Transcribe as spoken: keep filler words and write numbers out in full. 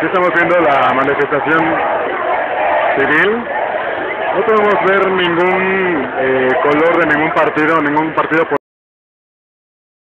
Aquí estamos viendo la manifestación civil. No podemos ver ningún eh, color de ningún partido, ningún partido político.